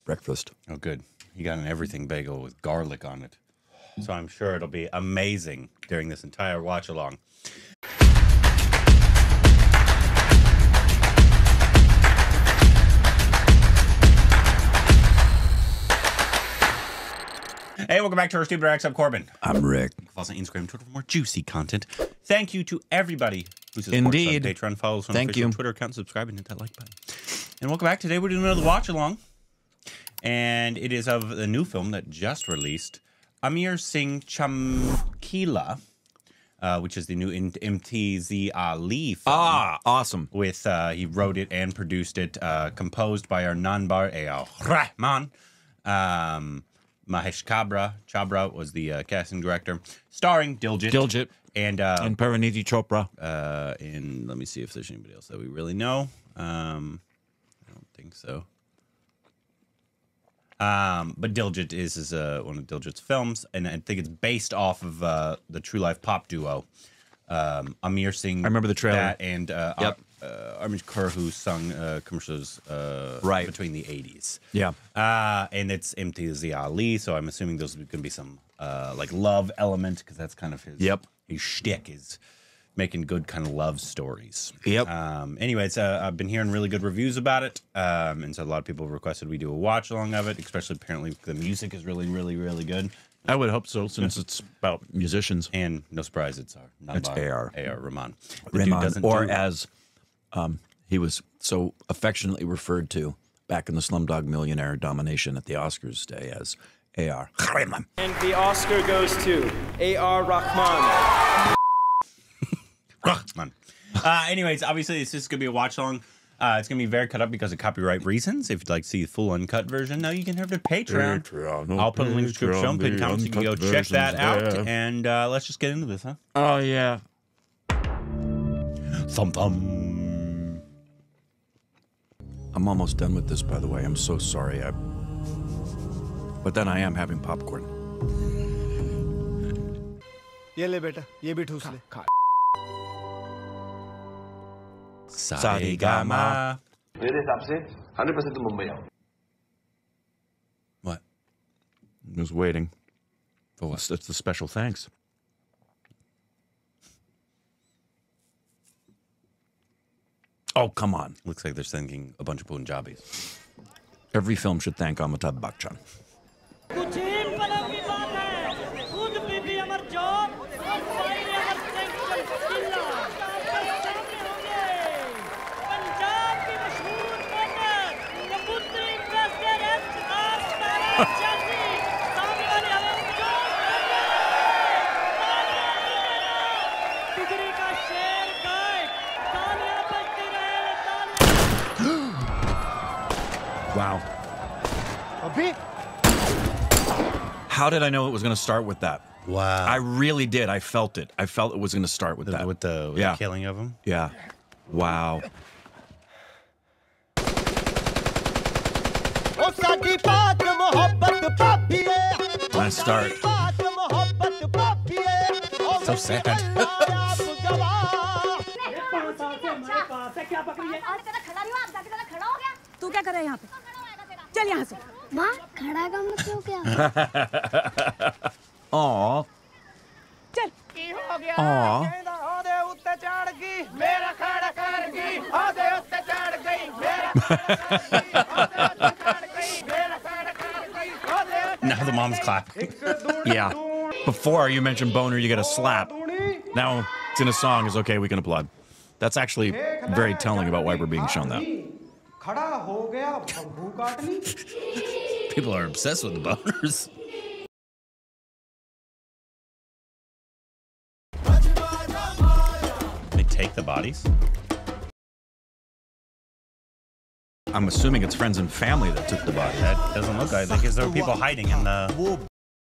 breakfast. Oh, good. You got an everything bagel with garlic on it. So I'm sure it'll be amazing during this entire watch along. Hey, welcome back to our Stupid Reacts. I'm Corbin. I'm Rick. Follow us on Instagram and Twitter for more juicy content. Thank you to everybody who supports us on Patreon. Follow us on our official Twitter account, subscribe, and hit that like button. And welcome back. Today we're doing another watch along. And it is of the new film that just released, Amir Singh Chamkila, which is the new Imtiaz Ali film. Ah, awesome. With, he wrote it and produced it, composed by our Nanbar A.R. Rahman. Mahesh Chabra was the casting director, starring Diljit. And Parineeti Chopra. And let me see if there's anybody else that we really know. I don't think so. But Diljit is one of Diljit's films, and I think it's based off of the True Life pop duo Amir Singh. I remember the trailer. That and Armin Kaur, who sung commercials between the 80s. Yeah. And it's Imtiaz Ali, so I'm assuming there's going to be some like love element, because that's kind of his his shtick, is making good kind of love stories. Yep. Anyways, I've been hearing really good reviews about it, and so a lot of people requested we do a watch along of it. Especially apparently the music is really, really, really good. I would hope so, since it's about musicians. And no surprise, it's A.R. Rahman. Or as he was so affectionately referred to back in the Slumdog Millionaire domination at the Oscars day as A.R. Rahman. And the Oscar goes to A.R. Rahman. Rahman. Anyways, obviously this is going to be a watch along. It's going to be very cut up because of copyright reasons. If you'd like to see the full uncut version, now you can have the Patreon. I'll put a link to the description, pin count, so you can go check that out. And let's just get into this, huh? Oh, yeah. Thump thump. I'm almost done with this, by the way. I'm so sorry. But then I am having popcorn. ये ले बेटा, ये भी ठूस ले. Sa-re-ga-ma. मेरे हिसाब से 100% तुम मुंबई आओ. What? I was waiting. For what? It's the special thanks. Oh, come on. Looks like they're singing a bunch of Punjabis. Every film should thank Amitabh Bachchan. Wow. How did I know it was going to start with that? Wow. I really did. I felt it. I felt it was going to start with that. With the killing of him? Yeah. Wow. Last start. So sad. तू क्या कर रहा है यहाँ पे? चल यहाँ से. माँ खड़ा का मतलब क्या? Aw. चल. Aw. Now the mom's clapping. Yeah. Before you mentioned boner, you get a slap. Now it's in a song. Is okay. We can applaud. That's actually very telling about why we're being shown that. People are obsessed with the boners. They take the bodies? I'm assuming it's friends and family that took the body. That doesn't look like it, because there were people hiding in the...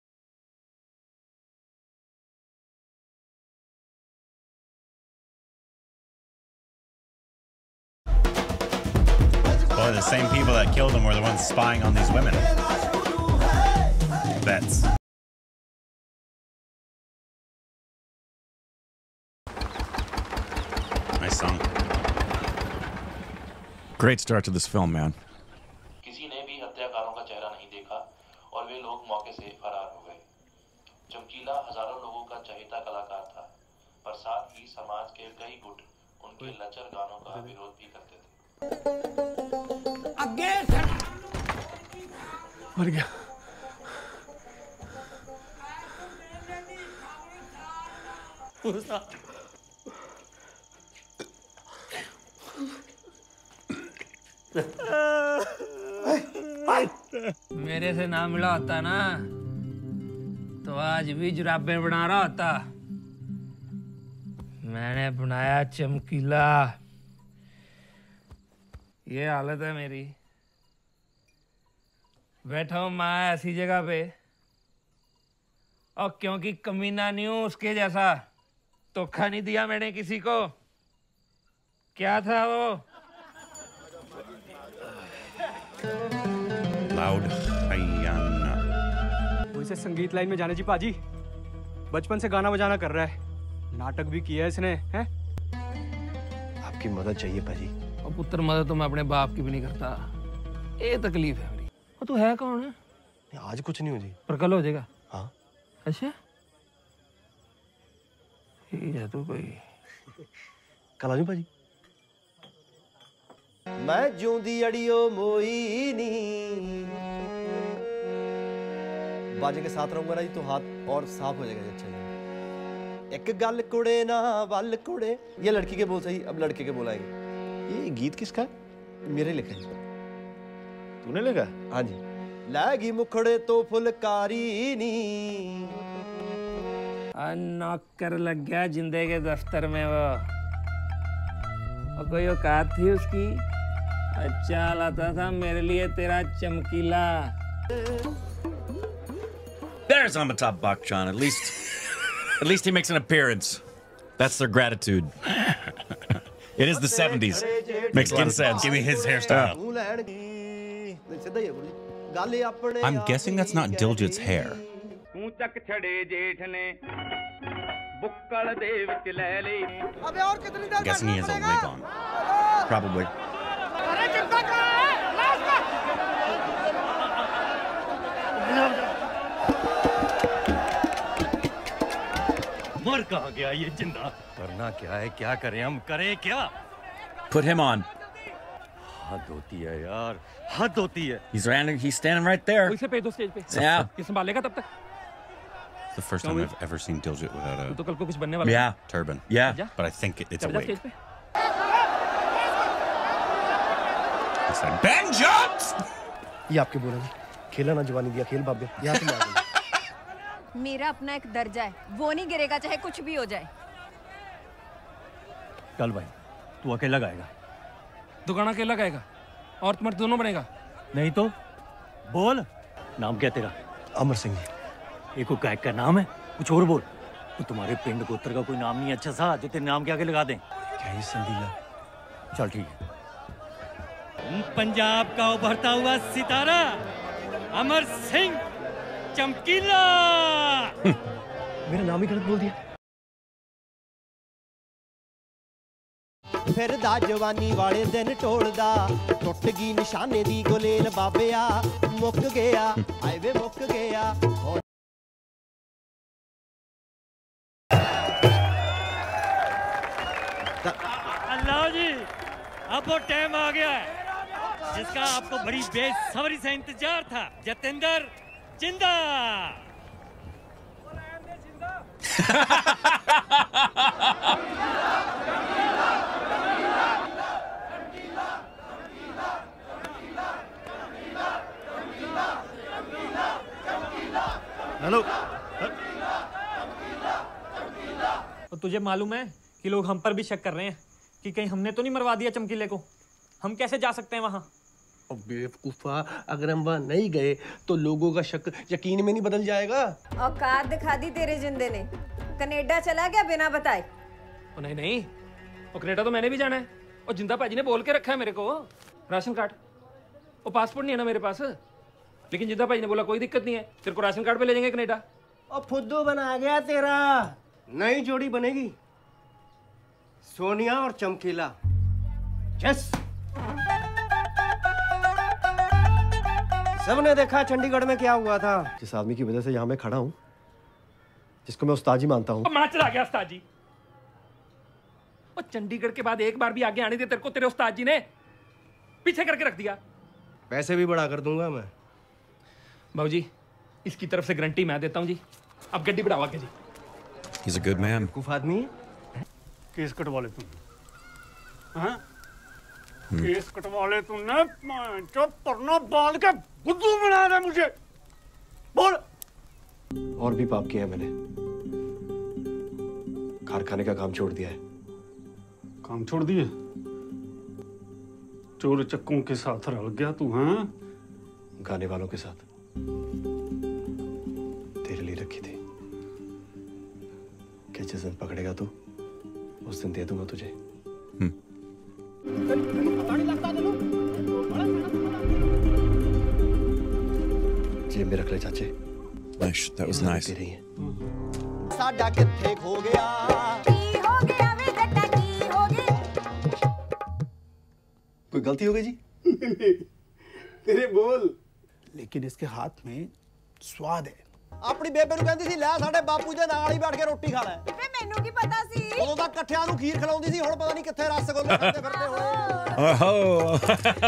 Boy, the same people that killed him were the ones spying on these women. Bets. Nice song. Great start to this film, man. किसी ने भी हत्याकारों का हुए लोग मौके से फरार हो गए। चमकीला हजारों लोगों का चहेता कलाकार था, पर साथ ही समाज के कई गुट उनके लचर गानों का विरोध भी करते थे। आगे मर गया। मेरे से ना मिला होता ना तो आज भी जुराबें बना रहा होता। मैंने बनाया चमकीला। ये हालत है मेरी। बैठा हूं मैं ऐसी जगह पे, और क्योंकि कमीना नहीं हूं उसके जैसा, धोखा नहीं दिया मैंने किसी को। क्या था वो? लाउड हयाना। वैसे संगीत लाइन में जाने जी पाजी, बचपन से गाना बजाना कर रहा है, नाटक भी किया है इसने, हैं? आपकी मदद चाहिए पाजी। और पुत्र मदद तो मैं अपने बाप की भी नहीं करता। ये तकलीफ है मेरी। और तू है कौन है? आज कुछ नहीं हो जी, पर कल हो जाएगा। हाँ। अच्छा ठीक है। तू कोई कल आ जाऊं पाजी। मैं जूंदी अड़ियो मोई नी, बाजे के साथ रहूंगा ना जी तो हाथ और साफ हो जाएगा। अच्छा जी, एक गल कुड़े ना बल कुड़े, ये लड़की के बोल सही, अब लड़के के बोलाएंगे। ये गीत किसका है? मेरे लिखा है। तूने लिखा? हाँ जी। लैगी मुखड़े तो फुलकारी नी। नौकर लग गया जिंदे के दफ्तर में वो, और कोई औकात थी उसकी? अच्छा लाता था मेरे लिए तेरा चमकीला। There's Amitabh Bachchan. At least he makes an appearance. That's their gratitude. It is the 70s. Mexican sense. Give me his hairstyle. I'm guessing that's not Diljit's hair. I'm guessing he has a wig on. Probably. मर कहाँ गया ये जिंदा? करना क्या है? क्या करें हम? करें क्या? Put him on. हद होती है यार, हद होती है। He's standing right there. उसे पे दो स्टेज पे। Yeah. ये संभालेगा तब तक। It's the first time I've ever seen Diljit without a तो कल को कुछ बनने वाला। Yeah. turban. Yeah. But I think it's a wig. Stage पे। I said, Ben Jones! ये आपके बोला नहीं, खेला ना जवानी दिया खेल बाबे। यहाँ से मैं मेरा अपना एक दर्जा है, वो नहीं गिरेगा चाहे कुछ भी हो जाए। चल भाई, तू अकेला गाएगा? दुकान अकेला गाएगा और तुम्हारे दोनों बनेगा? नहीं तो बोल, नाम क्या तेरा? अमर सिंह। एक गायक का नाम है, कुछ और बोल। तो तुम्हारे पिंड गोत्र का कोई नाम नहीं अच्छा सा जो तेरे नाम के आगे लगा दें? क्या ये संदीला? चल ठीक है। पंजाब का उभरता हुआ सितारा अमर सिंह चमकीला। मेरा नाम ही गलत बोल दिया। फिर दा जवानी वाले दिन टोलदा, टुट गई निशाने दी गुलेल बाबिया, मुक गया आए वे मुक गया। अल्लाह जी, अब वो टाइम आ गया है जिसका आपको बड़ी बेसब्री से इंतजार था। जतेंद्र जिंदा। हेलो। तो तुझे मालूम है कि लोग हम पर भी शक कर रहे हैं कि कहीं हमने तो नहीं मरवा दिया चमकीले को? हम कैसे जा सकते हैं वहां? बेवकूफा, अगर हम वहां नहीं गए तो लोगों का शक यकीन में नहीं बदल जाएगा। औकात दिखा दी तेरे जिंदे ने। कनाडा चला गया बिना बताए। नहीं नहीं, और कनाडा तो मैंने भी जाना है। और जिंदा भाजी ने बोल के रखा है मेरे को राशन कार्ड और पासपोर्ट नहीं है ना मेरे पास, लेकिन जिंदा भाजी ने बोला कोई दिक्कत नहीं है, तेरे को राशन कार्ड पे ले जाएंगे कनाडा। और फुद्दू बना गया तेरा। नई जोड़ी बनेगी, सोनिया और चमकीला। यस। सबने देखा चंडीगढ़ में क्या हुआ था। जिस आदमी की वजह से यहाँ मैं खड़ा हूँ, जिसको मैं उस्ताद जी मानता हूँ। मां चला गया उस्ताद जी। और चंडीगढ़ के बाद एक बार भी आगे आने दे तेरे को तेरे उस्ताद जी ने पीछे करके रख दिया। पैसे भी बढ़ा कर दूंगा मैं। बाबूजी इसकी तरफ से गारंटी मैं देता हूँ जी। अब गड्डी बढ़ावा के जी। He's a good man. बेवकूफ आदमी है। केस कटवा ले तूने, हाँ? केस कटवा ले तूने, चुप परना बाल के बुद्धू बना दे मुझे। बोल। और भी पाप किया है मैंने। कारखाने का काम छोड़ दिया है। काम छोड़ दिए? चोर चक्कों के साथ रल गया तू, हाँ? गाने वालों के साथ। तेरे लिए रखी थी कि जिस दिन पकड़ेगा तू उस दिन दे दूंगा तुझे। जेब में रख ले चाचे। Nice. That was nice. साडा किथे खो गया? की हो गया वे गड्ढा की हो गया? कोई गलती हो गई जी? तेरे बोल। लेकिन इसके हाथ में स्वाद है। अपनी बेबे ਨੂੰ ਕਹਿੰਦੀ ਸੀ ਲੈ ਸਾਡੇ ਬਾਪੂ ਦੇ ਨਾਲ ਹੀ ਬੈਠ ਕੇ ਰੋਟੀ ਖਾ ਲੈ। ਵੇ ਮੈਨੂੰ ਕੀ ਪਤਾ ਸੀ? ਉਦੋਂ ਤਾਂ ਇਕੱਠਿਆਂ ਨੂੰ ਖੀਰ ਖਿਲਾਉਂਦੀ ਸੀ, ਹੁਣ ਪਤਾ ਨਹੀਂ ਕਿੱਥੇ ਰਸਗੁੱਲੇ ਖਾਂਦੇ ਫਿਰਦੇ ਹੋਏ। Oh.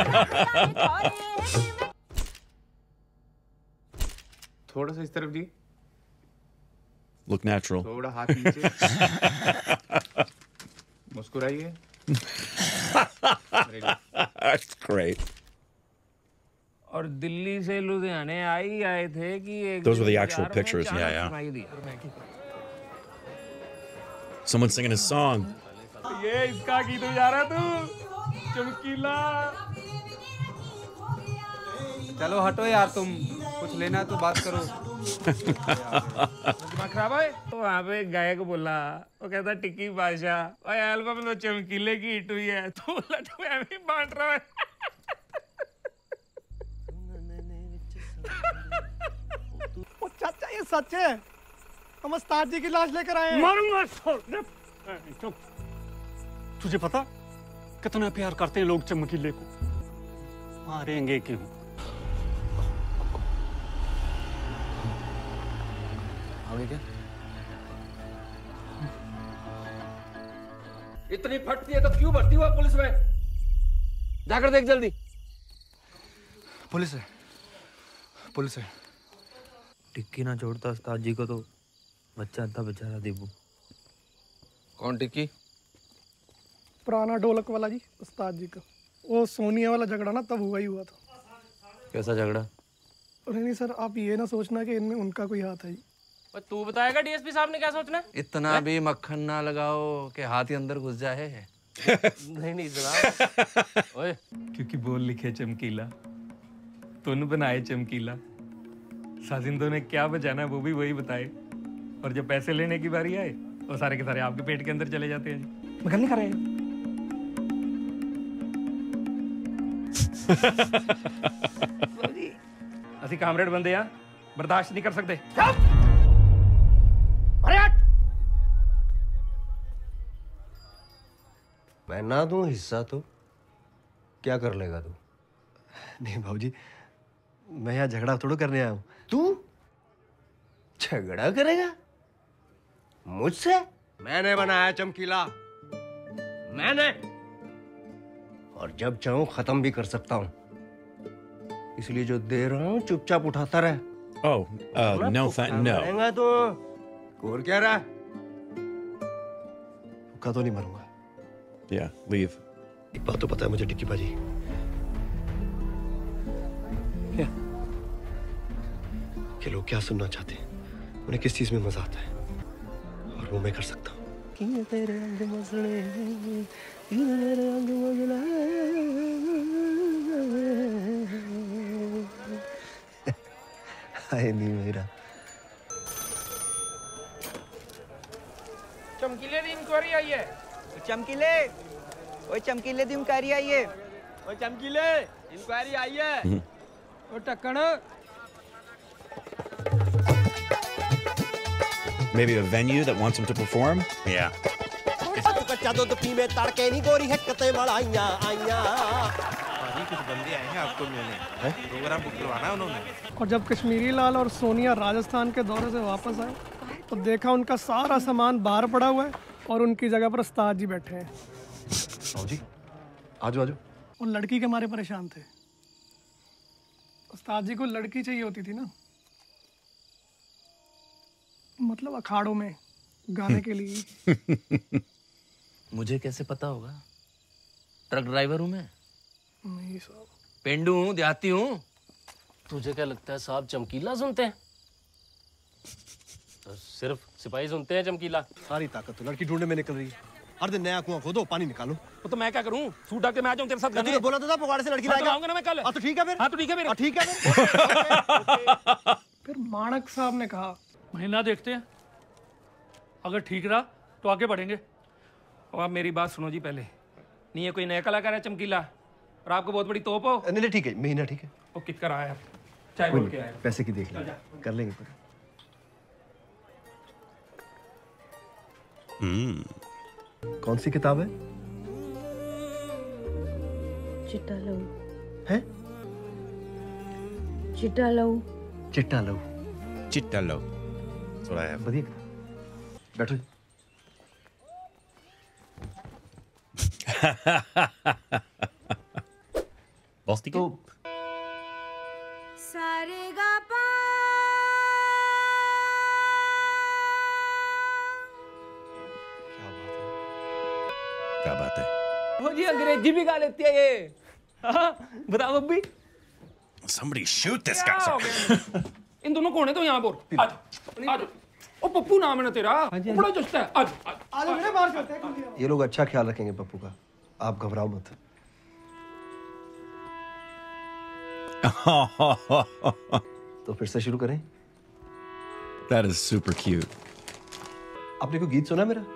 थोड़ा सा इस तरफ जी। Look natural. थोड़ा हाथ नीचे। मुस्कुराइए। That's great. और दिल्ली से लुधियाने आए थे कि एक Those were the actual pictures. Yeah. Someone singing his song. ये इसका गीत जा रहा तू चमकीला। चलो हटो यार, तुम कुछ लेना तो बात करो। दिमाग खराब है। तो वहाँ पे गायक बोला, वो कहता टिक्की बादशाह और एल्बम तो चमकीले की हिट हुई है, तो लड्डू ऐसे ही बांट रहा है। ओ चाचा ये सच है, हम उस्ताद जी की लाश लेकर आए हैं। मारूंगा। चुप। तुझे पता कितना प्यार करते हैं लोग चमकीले को? मारेंगे क्यों? आगे क्या? इतनी फटती है तो क्यों भर्ती हुआ पुलिस में? जाकर देख जल्दी। पुलिस है, पुलिस है। टिक्की ना छोड़ता उस्ताद जी को तो बच्चा था बेचारा दीपू। कौन टिक्की? पुराना ढोलक वाला जी, उस्ताद जी का। वो सोनिया वाला झगड़ा ना तब हुआ ही हुआ था। कैसा झगड़ा? नहीं सर, आप ये ना सोचना कि इनमें उनका कोई हाथ है। तू बताएगा डीएसपी साहब ने क्या सोचना? इतना भी मक्खन ना लगाओ कि हाथ ही अंदर घुस जाए। नहीं जनाब। ओए क्योंकि बोल लिखे चमकीला, तुन बनाए चमकीला, साजिंदों ने क्या बजाना वो भी वही बताए, और जब पैसे लेने की बारी आए वो सारे के सारे आपके पेट के अंदर चले जाते हैं जी। मगर नहीं खा रहे। असि कामरेड बंदे आ, बर्दाश्त नहीं कर सकते। अरे हट! मैं ना दूं हिस्सा तो क्या कर लेगा तू? नहीं बाबूजी, मैं यहाँ झगड़ा थोड़ा करने आया हूँ। तू झगड़ा करेगा मुझसे? मैंने बनाया चमकीला, मैंने, और जब चाहूं खत्म भी कर सकता हूँ। इसलिए जो दे रहा हूँ चुपचाप उठाता रहे। Oh, no, no. तो और क्या रहा? भूखा तो नहीं मरूंगा। Yeah, leave. एक बात तो पता है मुझे टिक्की बाजी। क्या? कि लोग क्या सुनना चाहते हैं, उन्हें किस चीज में मजा आता है, और वो मैं कर सकता हूँ। तेरे रंग मसले, तेरे रंग मसले। हाय नहीं मेरा। चमकीले दी इंक्वायरी आई है। चमकीले, ओए चमकीले दी इंक्वायरी आई है। ओए चमकीले, इंक्वायरी आई है। ओ टक्कण। Maybe a venue that wants him to perform? Yeah. कच्चा दूध पीवे तड़के नहीं गोरी है कते मलाइयां आइयां। कुछ बंदे आए हैं आपको मिलने, प्रोग्राम बुक करवाना है उन्होंने। और जब कश्मीरी लाल और सोनिया राजस्थान के दौरे से वापस आए तो देखा उनका सारा सामान बाहर पड़ा हुआ है और उनकी जगह पर उस्ताद जी बैठे हैं। आओ जी, आजो आजो। वो लड़की के मारे परेशान थे। उस्ताद जी को लड़की चाहिए होती थी ना, मतलब अखाड़ों में गाने के लिए। मुझे कैसे पता होगा? ट्रक ड्राइवर हूँ मैं। नहीं साहब। पेंडू हूँ, देहाती हूँ। तुझे क्या लगता है साहब चमकीला सुनते हैं? तो सिर्फ सिपाही सुनते हैं चमकीला। सारी ताकत तो लड़की ढूंढने में निकल रही है। हर दिन नया कुआं खोदो, पानी निकालो। तो मैं क्या करूँ? सूट डाल के मैं आ जाऊँ तेरे साथ गाने? तो बोला तो था पकवाड़े से लड़की लाएगा। आऊंगा ना मैं कल। हाँ तो ठीक है फिर। हाँ तो ठीक है फिर। ठीक है फिर। फिर माणक साहब ने कहा, महीना देखते हैं, अगर ठीक रहा तो आगे बढ़ेंगे। और आप मेरी बात सुनो जी पहले। नहीं है कोई नया कलाकार है चमकीला और आपको बहुत बड़ी तोप हो? नहीं ठीक है, महीना ठीक है। वो कित कर आया, चाय बोल के आया। पैसे की देख लेंगे, कर लेंगे फिर। कौन सी किताब है? चिट्टा लहू। है? चिट्टा लहू। चिट्टा लहू। चिट्टा लहू। थोड़ा है। बढ़िया। बैठो। बॉस ठीक है? सारे गा पा। क्या बात है? वो जी अंग्रेजी भी गा लेती है ये। हाँ, बताओ अभी। Somebody shoot this guy. इन दोनों कौन है तो यहाँ बोल। आज ओ पप्पू नाम है ना तेरा, बड़ा चुस्त है। आज मेरे बाहर चलते हैं। ये लोग अच्छा ख्याल रखेंगे पप्पू का, आप घबराओ मत। तो फिर से शुरू करें? That is super cute. आपने कोई गीत सुना मेरा?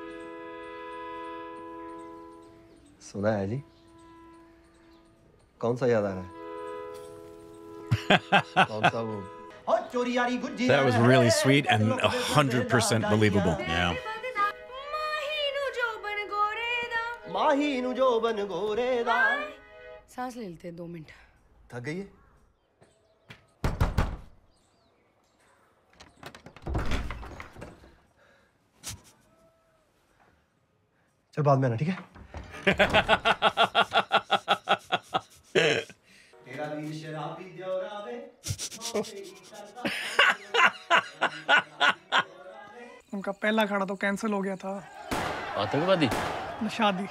सुना है जी। कौन सा याद आ रहा है? कौन सा वो? That was really sweet and 100% believable. Yeah. माही नु जो बन गोरे दा। सांस ले लेते हैं 2 मिनट। थक गई है? चल बाद में आना, ठीक है? तेरा वीर शराबी दियोरावे। उनका पहला खड़ा तो कैंसिल हो गया था। आतंकवादी? शादी।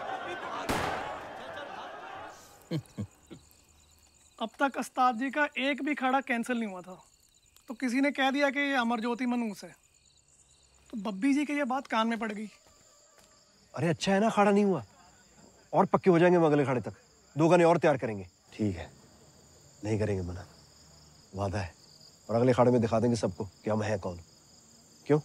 अब तक उस्ताद जी का एक भी खड़ा कैंसिल नहीं हुआ था, तो किसी ने कह दिया कि ये अमरज्योति मनूस है, तो बब्बी जी की ये बात कान में पड़ गई। अरे अच्छा है ना, खाड़ा नहीं हुआ, और पक्के हो जाएंगे हम अगले खाड़े तक। 2 गाने और तैयार करेंगे। ठीक है, नहीं करेंगे मना, वादा है। और अगले खाड़े में दिखा देंगे सबको कि हम हैं कौन। क्यों?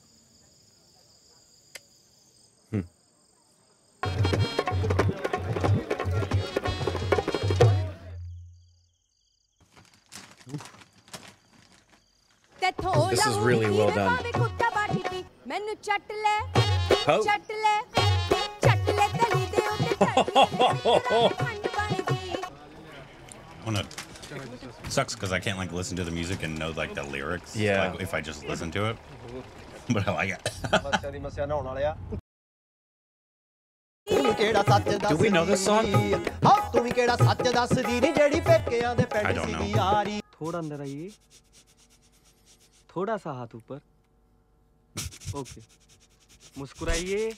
This is really well done. Sucks because I can't like listen to the music and know like the lyrics. Yeah. Like, if I just listen to it, but I like it. Do we know this song? I don't know. थोड़ा अंदर आइए, थोड़ा सा हाथ ऊपर। Okay, मुस्कुराइए।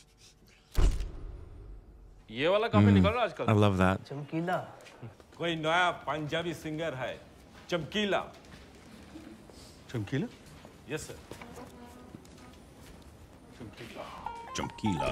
ये वाला काफी निकल रहा है आजकल। I love that. चमकीला। कोई नया पंजाबी सिंगर है, Chamkila. Chamkila? Yes sir. Chumkila.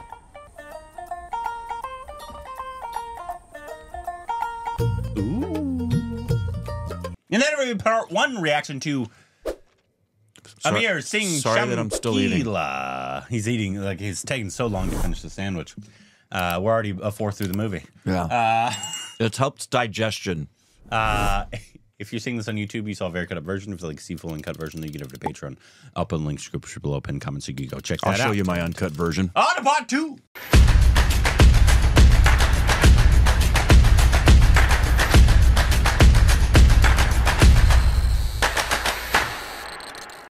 And then we part 1 reaction to Amir sing sorry that I'm still eating. Chumkila. He's eating, like he's taking so long to finish the sandwich. We're already a fourth through the movie. Yeah. It helps digestion. If you're seeing this on YouTube, you saw a very cut up version. If you like to see full uncut version, then you get over to Patreon. I'll put a link description below, pinned comment, so you can go check that out. I'll show you my uncut version. On to part 2.